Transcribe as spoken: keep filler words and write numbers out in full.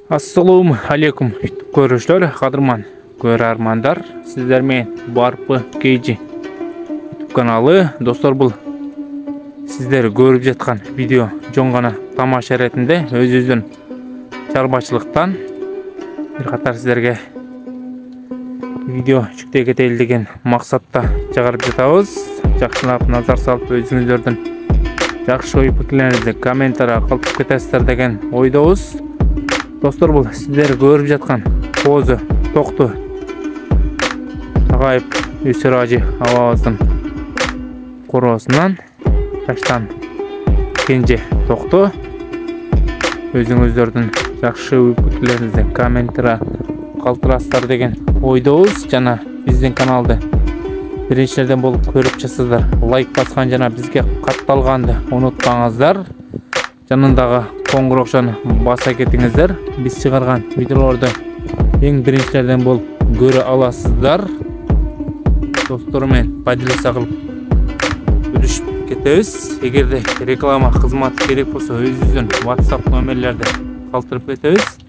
Assalamu alaikum көрушілер, қадырман көрермандар, сіздермен барпы кейжі YouTube каналы. Достар, бұл сіздер көріп жатқан видео жоңғана тамаша ретінде өз-өзін шаруашылықтан бір қатар сіздерге видео жүктей кетелі деген мақсатта шығарып жатабыз. Жақсылап назар салып өзіңіздердің жақсы ой пікірлеріңізді комментария қалдырып кетесіздер деген ойдамыз. Достар, бұл сіздер көріп жатқан қозы тоқты ағайып өсіражы ауаздың қоросынан қаштан кенже тоқты. Өзіңіздердің жақсы ой пікірлеріңізді комментария қалдырасыздар деген ойдамыз. Жана біздің каналды біріншілерден болып көріп жатсыздар. Лайк басқан жана бізге қатталғанды ұмытпаңыздар. Жанындағы қоңыраушаны баса кетіңіздер. Біз шығарған видеоларды ең біріншілерден болып көре аласыздар. Достармен поделиться қылып бөлісіп кетеміз. Егерде реклама қызматы керек болса, өзіңіздің WhatsApp номерлерді қалдырып кетеміз.